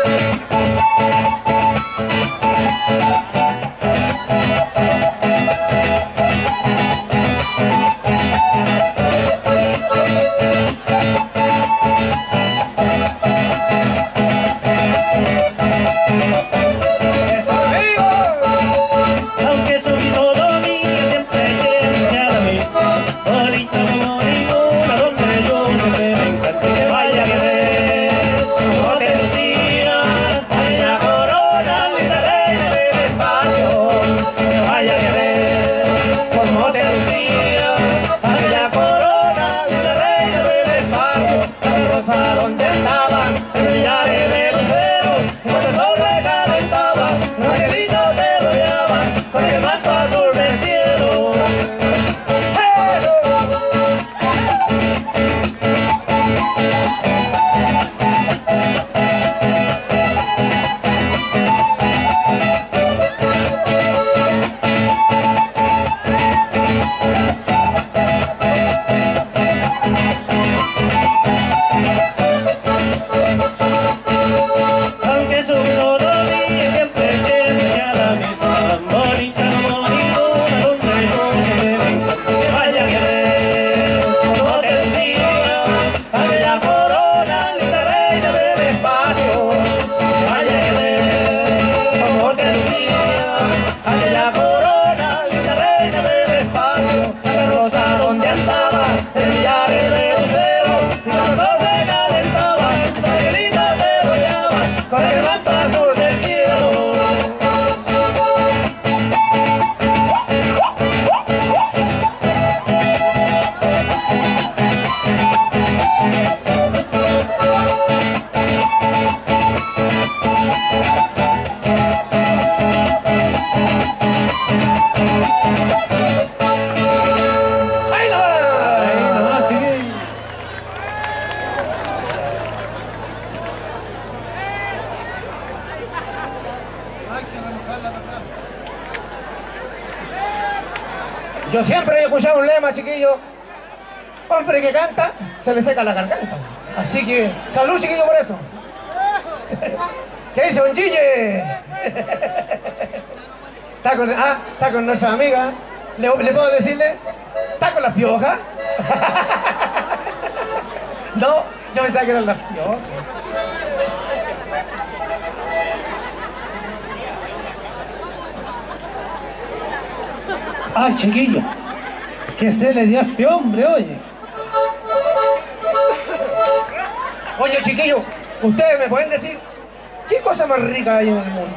Yo siempre he escuchado un lema, chiquillo. Hombre que canta, se le seca la garganta. Así que, salud, chiquillo, por eso. ¿Qué dice, don Gille? Está con nuestra amiga. ¿Le puedo decirle? ¿Está con las piojas? No, yo pensaba que eran las piojas. Ay, chiquillo, que se le dio a este hombre, oye. Oye, chiquillo, ustedes me pueden decir qué cosa más rica hay en el mundo.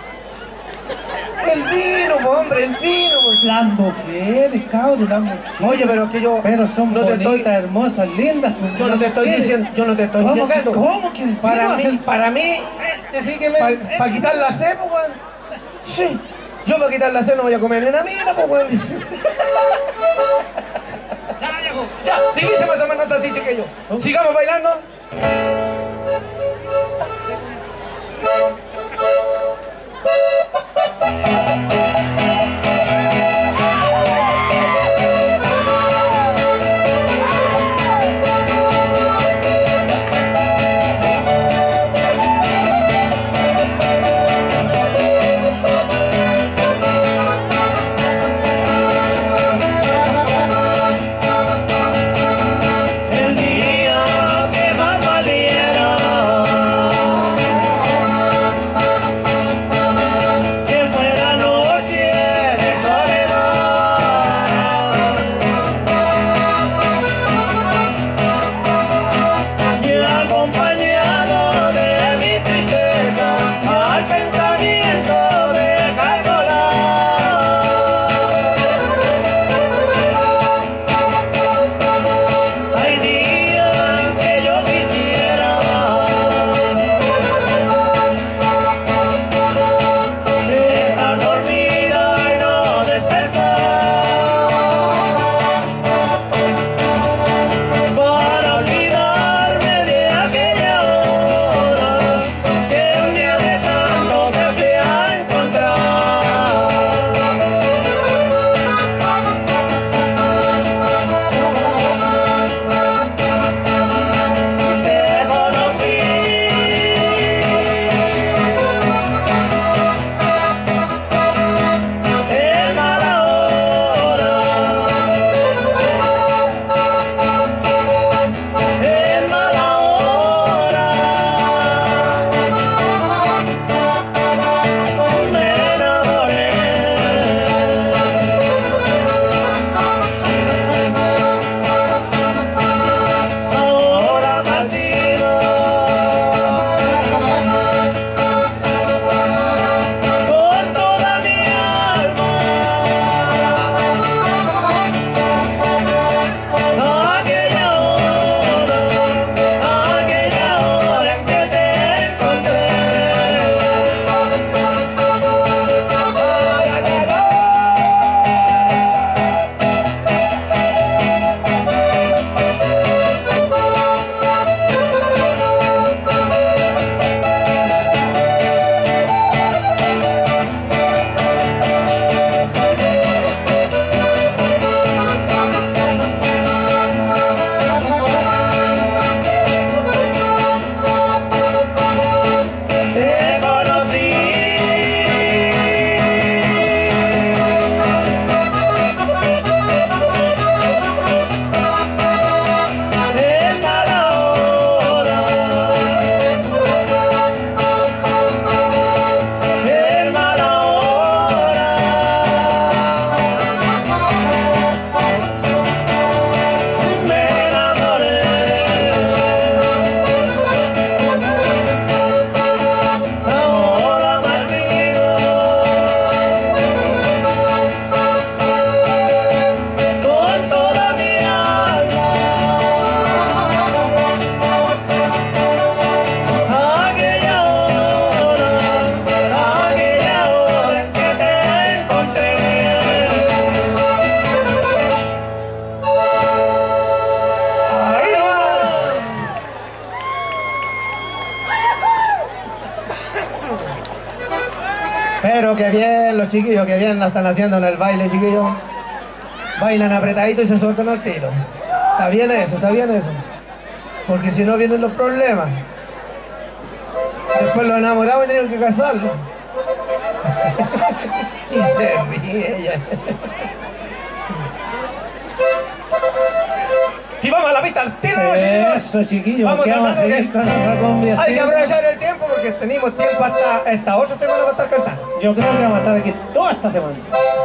El vino, hombre, el vino. Las mujeres, cabrón, las mujeres. Oye, pero es que yo... Pero son no bonitas, hermosas, lindas. Yo no te estoy diciendo, yo no te estoy diciendo. ¿Cómo que el para mí, para quitar la sed, pues, weón. Sí. Yo para quitar la sed no voy a comer ni una mina, pues, weón. Ya, dijiste más o menos así, chiquillo. Sigamos bailando. Pero que bien los chiquillos, que bien la están haciendo en el baile, chiquillos. Bailan apretadito y se sueltan al tiro. Está bien eso, está bien eso. Porque si no vienen los problemas. Después los enamorados y tienen que casarlos. Y se ríe ella. Y vamos a la pista al tiro, chiquillos. Eso, chiquillos, Vamos a seguir con nuestra cumbia. Hay que aprovechar el tiempo porque tenemos tiempo hasta esta 8 semanas para estar cantando. Yo creo que vamos a estar aquí toda esta semana.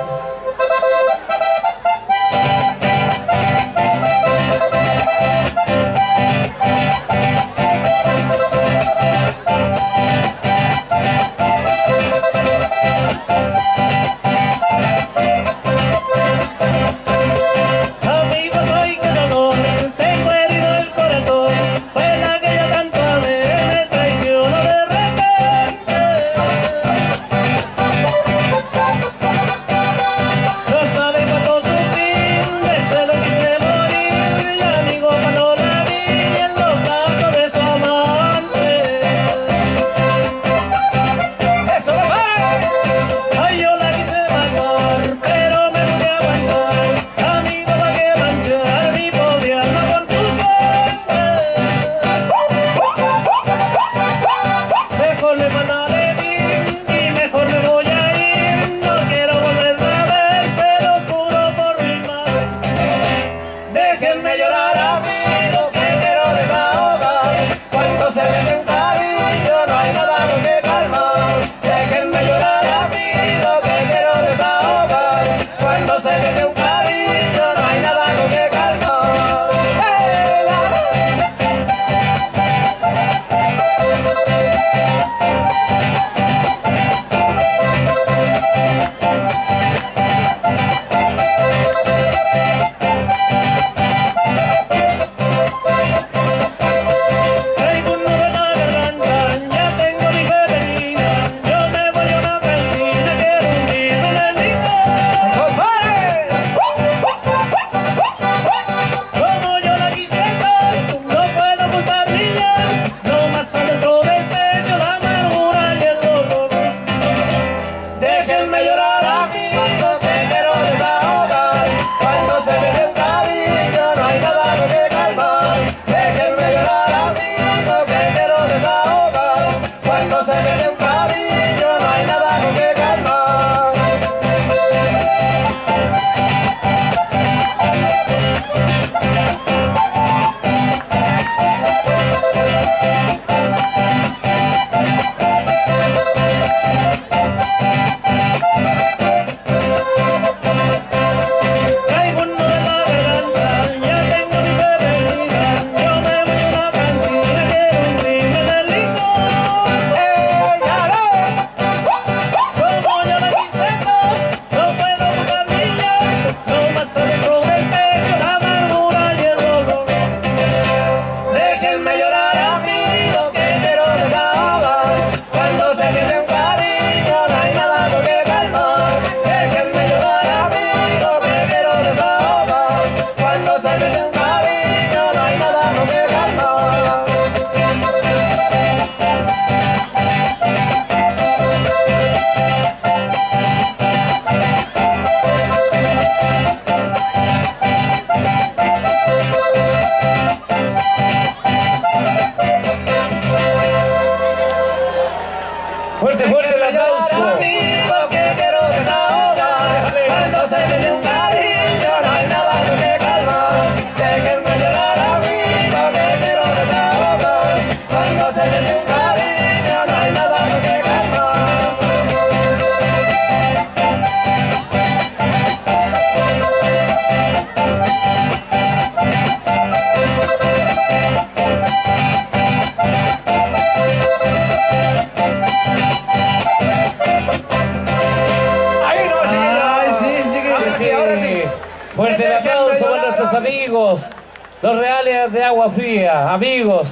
Fuerte el aplauso para nuestros amigos, los Reales de Agua Fría, amigos.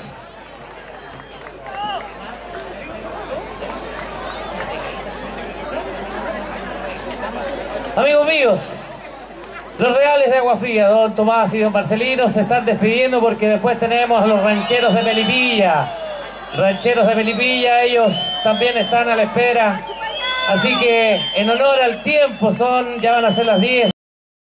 Amigos míos, los Reales de Agua Fría, don Tomás y don Marcelino, se están despidiendo porque después tenemos a los rancheros de Melipilla. Rancheros de Melipilla, ellos también están a la espera Así que en honor al tiempo ya van a ser las 10.